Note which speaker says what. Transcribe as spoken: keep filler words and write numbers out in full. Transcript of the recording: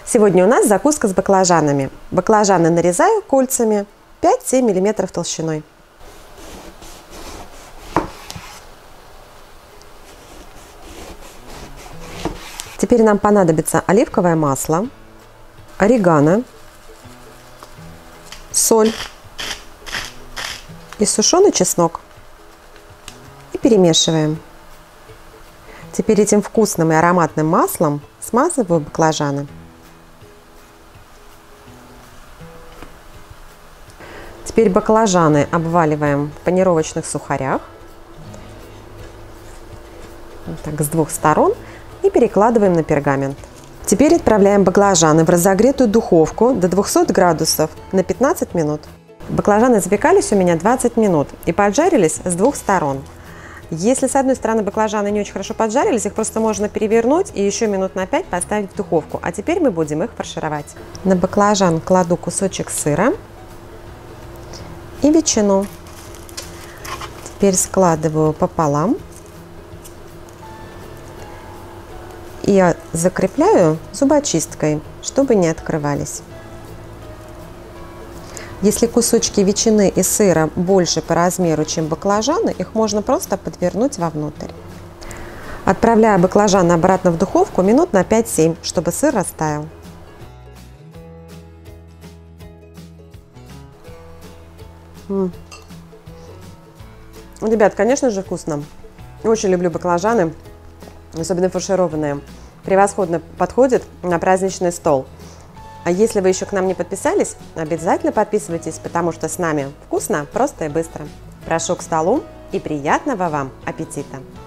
Speaker 1: Сегодня у нас закуска с баклажанами. Баклажаны нарезаю кольцами пять-семь миллиметров толщиной. Теперь нам понадобится оливковое масло, орегано, соль и сушеный чеснок. И перемешиваем. Теперь этим вкусным и ароматным маслом смазываю баклажаны. Теперь баклажаны обваливаем в панировочных сухарях, вот так, с двух сторон, и перекладываем на пергамент. Теперь отправляем баклажаны в разогретую духовку до двухсот градусов на пятнадцать минут. Баклажаны запекались у меня двадцать минут и поджарились с двух сторон. Если с одной стороны баклажаны не очень хорошо поджарились, их просто можно перевернуть и еще минут на пять поставить в духовку. А теперь мы будем их фаршировать. На баклажан кладу кусочек сыра и ветчину. Теперь складываю пополам и закрепляю зубочисткой, чтобы не открывались. Если кусочки ветчины и сыра больше по размеру, чем баклажаны, их можно просто подвернуть вовнутрь. Отправляю баклажаны обратно в духовку минут на пять-семь, чтобы сыр растаял. М-м. Ребят, конечно же вкусно. Очень люблю баклажаны, особенно фаршированные. Превосходно подходит на праздничный стол. А если вы еще к нам не подписались, обязательно подписывайтесь, потому что с нами вкусно, просто и быстро. Прошу к столу и приятного вам аппетита!